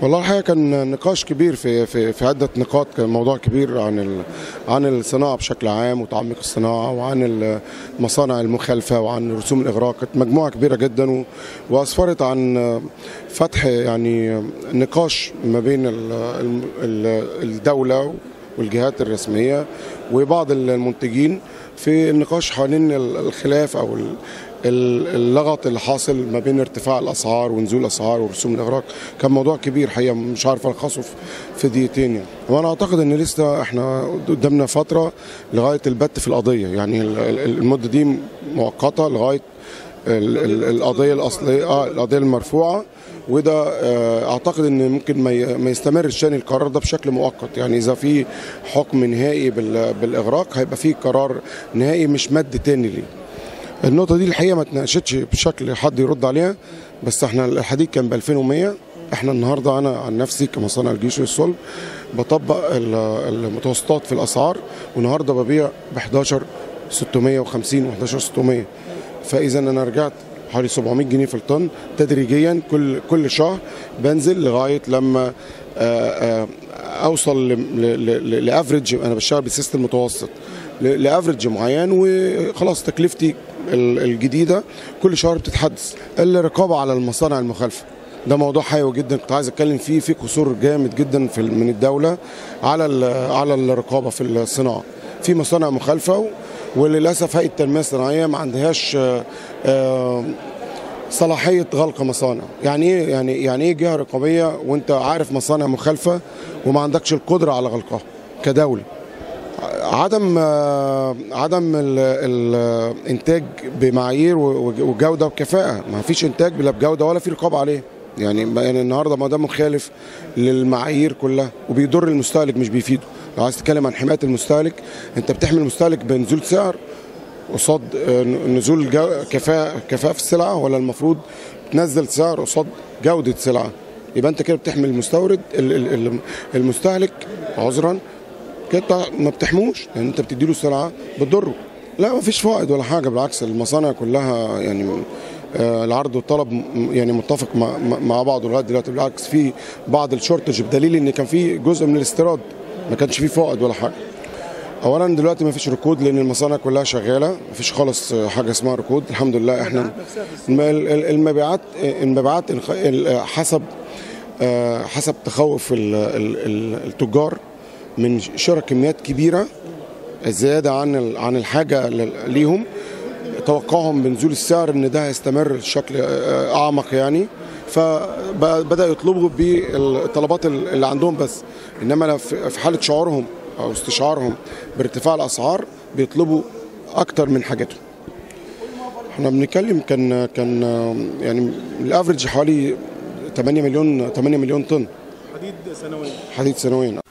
والله الحقيقه كان نقاش كبير في عده نقاط، كان موضوع كبير عن الصناعه بشكل عام وتعميق الصناعه، وعن المصانع المخالفه، وعن رسوم الاغراق. كانت مجموعه كبيره جدا واسفرت عن فتح يعني نقاش ما بين الدوله والجهات الرسميه وبعض المنتجين في النقاش حوالين الخلاف او اللغط اللي حاصل ما بين ارتفاع الاسعار ونزول الاسعار ورسوم الاغراق. كان موضوع كبير حقيقه، مش عارف الخصه في دقيقتين يعني. وانا اعتقد ان لسه احنا قدامنا فتره لغايه البت في القضيه، يعني المده دي مؤقته لغايه القضيه الاصليه، القضيه المرفوعه. وده اعتقد ان ممكن ما يستمرش تاني القرار ده بشكل مؤقت، يعني اذا في حكم نهائي بالاغراق هيبقى في قرار نهائي مش مد تاني ليه. النقطة دي الحقيقة ما اتناقشتش بشكل حد يرد عليها، بس احنا الحديد كان ب 2100. احنا النهارده انا عن نفسي كمصانع الجيش والصلب بطبق المتوسطات في الاسعار، والنهارده ببيع ب 11650 و 11600. فاذا انا رجعت حوالي 700 جنيه في الطن تدريجيا كل شهر، بنزل لغايه لما اوصل لافريج. انا بشتغل بسيستم متوسط لافريج معين، وخلاص تكلفتي الجديده كل شهر بتتحدث. الرقابه على المصانع المخالفه ده موضوع حيوي جدا، كنت عايز اتكلم فيه. في قصور جامد جدا من الدوله على الرقابه في الصناعه. في مصانع مخالفه، وللاسف هيئه التنميه الصناعيه ما عندهاش صلاحيه غلق مصانع. يعني ايه جهه رقابيه وانت عارف مصانع مخالفه وما عندكش القدره على غلقها كدوله؟ عدم الانتاج بمعايير وجوده وكفاءه. ما فيش انتاج بلا بجوده ولا في رقابه عليه. يعني النهارده ما ده مخالف للمعايير كلها وبيضر المستهلك مش بيفيده. لو عايز تتكلم عن حمايه المستهلك، انت بتحمي المستهلك بنزول سعر قصاد نزول كفاءه في السلعه، ولا المفروض تنزل سعر قصاد جوده سلعه؟ يبقى انت كده بتحمي المستورد المستهلك، عذرا كده ما بتحموش، يعني انت بتديله سلعه بتضره. لا ما فيش فائض ولا حاجه، بالعكس المصانع كلها يعني العرض والطلب يعني متفق مع بعض لغايه دلوقتي. بالعكس في بعض الشورتج، بدليل ان كان في جزء من الاستيراد ما كانش فيه فائض ولا حاجه. اولا دلوقتي ما فيش ركود لان المصانع كلها شغاله، ما فيش خالص حاجه اسمها ركود الحمد لله. احنا المبيعات حسب تخوف التجار من شراء كميات كبيره زياده عن الحاجه ليهم. توقعهم بنزول السعر ان ده هيستمر بشكل اعمق يعني، فبدأ يطلبوا بالطلبات اللي عندهم بس. انما في حاله شعورهم او استشعارهم بارتفاع الاسعار بيطلبوا اكتر من حاجتهم. احنا بنتكلم كان يعني الافريج حوالي 8 مليون طن حديد سنويا.